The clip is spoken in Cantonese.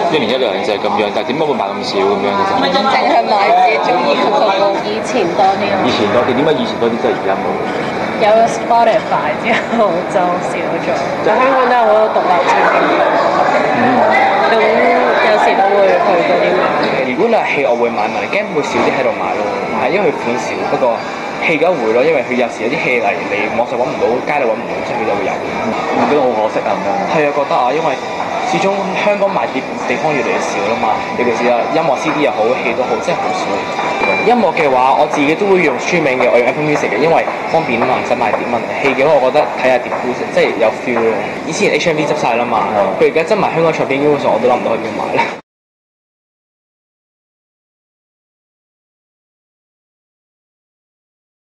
一年一兩隻咁樣，但係點解會買咁少咁樣嘅啫？ 淨係買自己中意嘅服務，以前多啲。 以前多啲，點解以前多啲即係而家冇？ 有咗 Spotify 之後就少咗。但香港都有好多獨立唱片店，咁有時都會去嗰啲買。 如果你係戲，我會買埋，game 會少啲喺度買咯。係因為佢款少，不過戲梗會咯，因為佢有時有啲戲嚟你網上揾唔到，街度揾唔到，所以佢就會有。 唔覺得好可惜啊咁樣？ 係啊，覺得啊，因為始終香港買碟地方越嚟越少啦嘛，尤其是啊音樂 CD 又好，戲都好，真係好少。音樂嘅話，我自己都會用 streaming 嘅，我用 Apple Music 嘅，因為方便啊嘛，唔使買碟問題。戲嘅話，我覺得睇下碟好，即係有 feel 咯。以前 HMV 執晒啦嘛，佢而家執埋香港唱片，基本上我都諗唔到去邊買啦。